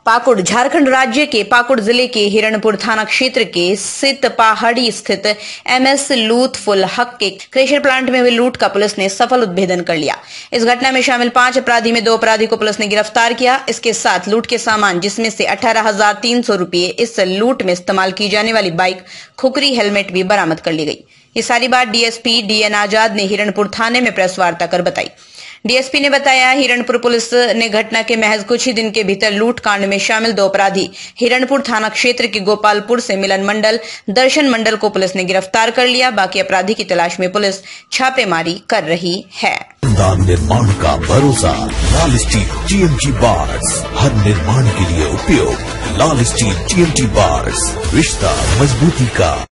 पाकुड़ झारखंड राज्य के पाकुड़ जिले के हिरणपुर थाना क्षेत्र के सित पहाड़ी स्थित एमएस लूथफुल हक के क्रेशर प्लांट में हुई लूट का पुलिस ने सफल उद्भेदन कर लिया। इस घटना में शामिल 5 अपराधी में 2 अपराधी को पुलिस ने गिरफ्तार किया। इसके साथ लूट के सामान जिसमें से 18,300 रुपये इस लूट में इस्तेमाल की जाने वाली बाइक, खुकरी, हेलमेट भी बरामद कर ली गई। ये सारी बात डीएसपी डीएन आजाद ने हिरणपुर थाने में प्रेस वार्ता कर बताई। डीएसपी ने बताया, हिरणपुर पुलिस ने घटना के महज कुछ ही दिन के भीतर लूट कांड में शामिल 2 अपराधी हिरणपुर थाना क्षेत्र के गोपालपुर से मिलन मंडल, दर्शन मंडल को पुलिस ने गिरफ्तार कर लिया। बाकी अपराधी की तलाश में पुलिस छापेमारी कर रही है। निर्माण का भरोसा लाल स्टील TMT बार्स, हर निर्माण के लिए उपयोग। लाल स्टील TMT बार्स, रिश्ता मजबूती का।